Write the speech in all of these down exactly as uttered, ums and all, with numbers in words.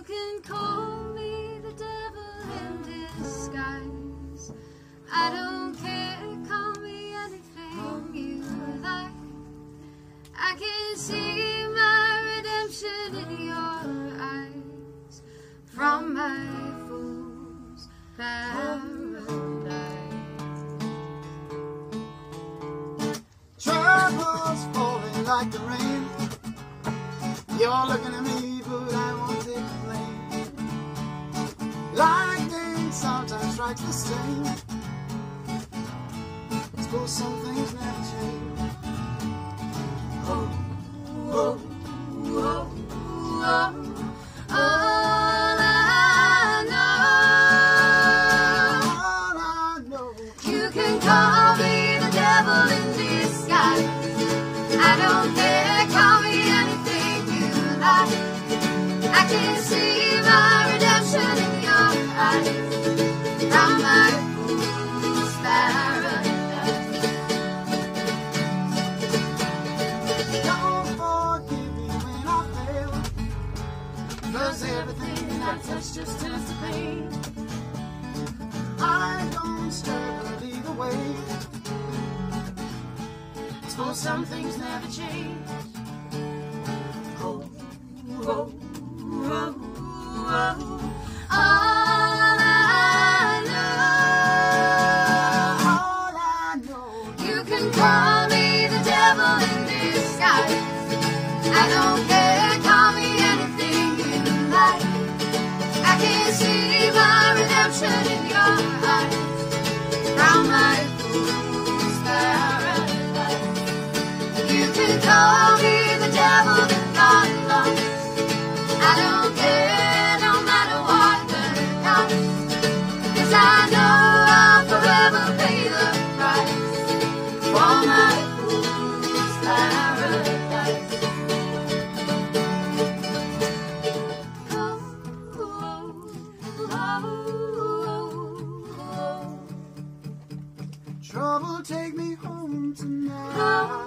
can call me the devil in disguise. I don't care, call me anything you like. I can see my redemption in your eyes from my fool's paradise. Troubles falling like the rain. You're looking at me, but I won't take the blame. Lightning sometimes strikes the same. Suppose some things never change. Oh, oh, oh, oh. All I know, you can call me the devil in disguise. I don't care, call me anything you like. I can see my redemption in your eyes from my fool's paradise. Don't forgive me when I fail, 'cause everything I touch just turns to pain. I don't struggle either way. Suppose some things never change. Oh, oh, oh, oh. All I know, All I know, you can call me the devil in disguise. I don't care, call me anything you like. I can see my redemption in your eyes from my fool's paradise. You can call me the devil that got lost. I don't care, no matter what the cost, 'cause I know I'll forever pay the price for my fool's paradise. Oh, oh, oh, oh. trouble take me home tonight. Oh,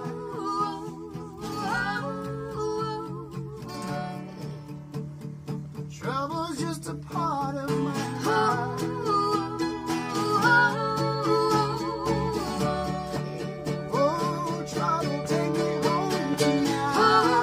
Trouble's just a part of my oh, life. Oh, trouble take me home tonight.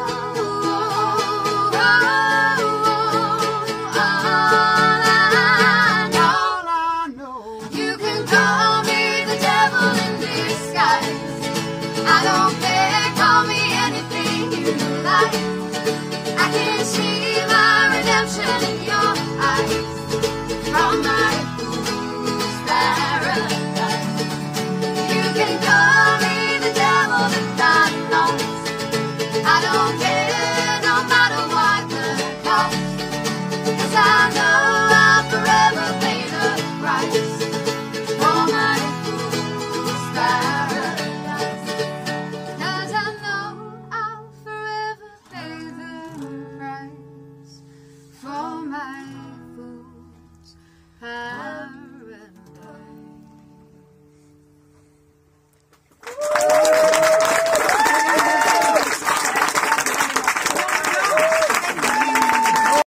All I know, You can call me the devil in disguise. I don't care, call me anything you like. I can see my redemption in your eyes from my fool's paradise. You can call me the devil that got lost. I don't care, no matter what the cost, 'cause I know I'll forever pay the price for my fool's paradise. 'Cause I know I'll forever pay the price for my fool's paradise.